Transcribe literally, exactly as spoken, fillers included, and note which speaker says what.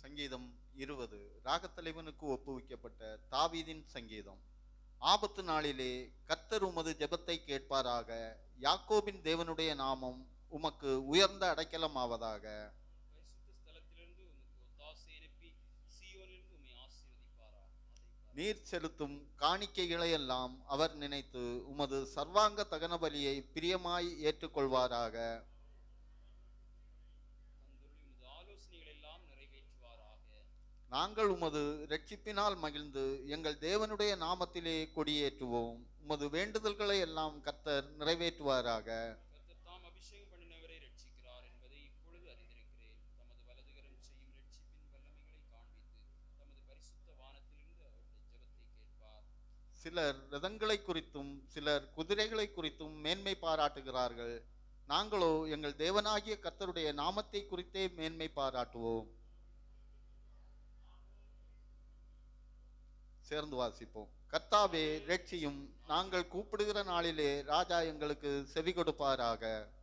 Speaker 1: சங்கீதம் இருபது. ராகத்தலைவனுக்கு ஒப்புவிக்கப்பட்ட தாவீதின் சங்கீதம். ஆபத்து நாளிலே கர்த்தர் உமது ஜெபத்தை கேட்பாராக. யாக்கோபின் தேவனுடைய நாமம் உமக்கு உயர்ந்த அடைக்கலமாவதாக. நீர் செலுத்தும் காணிக்கைகளையெல்லாம் அவர் நினைத்து உமது சர்வாங்க தகன பலியை பிரியமாய் ஏற்றுக்கொள்வாராக. நாங்கள் உமது இரட்சிப்பினால் மகிழ்ந்து எங்கள் தேவனுடைய நாமத்திலே கொடியேற்றுவோம். உமது வேண்டுதல்களை எல்லாம் கர்த்தர் நிறைவேற்றுவாராக. சிலர் ரதங்களை குறித்தும் சிலர் குதிரைகளை குறித்தும் மேன்மை பாராட்டுகிறார்கள். நாங்களோ எங்கள் தேவனாகிய கர்த்தருடைய நாமத்தை குறித்தே மேன்மை பாராட்டுவோம். சேர்ந்து வாசிப்போம். கர்த்தாவே இரட்சியும், நாங்கள் கூப்பிடுகிற நாளிலே ராஜா எங்களுக்கு செவி கொடுப்பாராக.